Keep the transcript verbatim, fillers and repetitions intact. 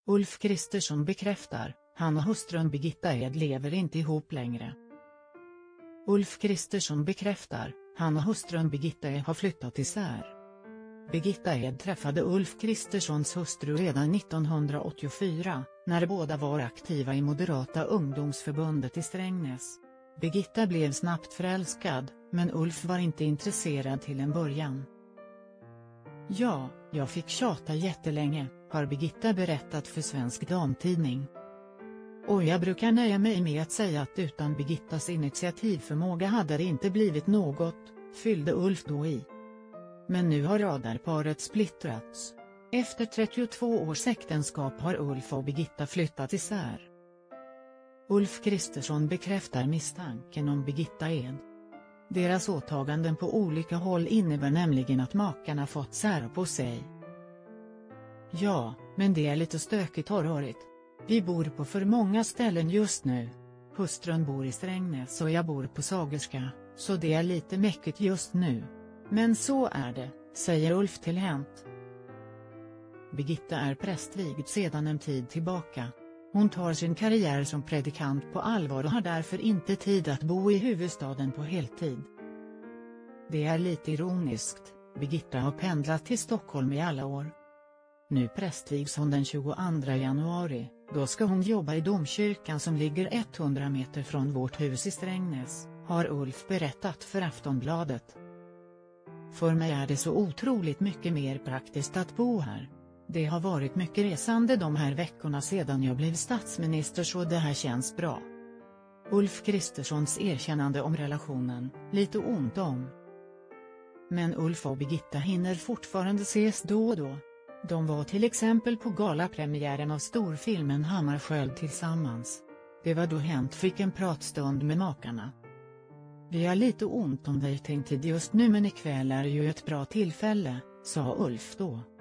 Ulf Kristersson bekräftar, han och hustrun Birgitta Ed lever inte ihop längre. Ulf Kristersson bekräftar, han och hustrun Birgitta Ed har flyttat isär. Birgitta Ed träffade Ulf Kristerssons hustru redan nittonhundraåttiofyra, när båda var aktiva i Moderata ungdomsförbundet i Strängnäs. Birgitta blev snabbt förälskad, men Ulf var inte intresserad till en början. Ja, jag fick tjata jättelänge, har Birgitta berättat för Svensk Damtidning. Och jag brukar nöja mig med att säga att utan Birgittas initiativförmåga hade det inte blivit något, fyllde Ulf då i. Men nu har radarparet splittrats. Efter trettiotvå års äktenskap har Ulf och Birgitta flyttat isär. Ulf Kristersson bekräftar misstanken om Birgitta Ed. Deras åtaganden på olika håll innebär nämligen att makarna fått sära på sig. Ja, men det är lite stökigt och rörigt. Vi bor på för många ställen just nu. Hustrun bor i Strängnäs och jag bor på Sagerska, så det är lite mäckigt just nu. Men så är det, säger Ulf till Hänt. Birgitta är prästvigd sedan en tid tillbaka. Hon tar sin karriär som predikant på allvar och har därför inte tid att bo i huvudstaden på heltid. Det är lite ironiskt, Birgitta har pendlat till Stockholm i alla år. Nu prästvigs hon den tjugoandra januari, då ska hon jobba i domkyrkan som ligger hundra meter från vårt hus i Strängnäs, har Ulf berättat för Aftonbladet. För mig är det så otroligt mycket mer praktiskt att bo här. Det har varit mycket resande de här veckorna sedan jag blev statsminister, så det här känns bra. Ulf Kristerssons erkännande om relationen, lite ont om. Men Ulf och Birgitta hinner fortfarande ses då och då. De var till exempel på galapremiären av storfilmen Hammarskjöld tillsammans. Det var då Hänt fick en pratstund med makarna. Vi har lite ont om dejtingtid just nu, men ikväll är ju ett bra tillfälle, sa Ulf då.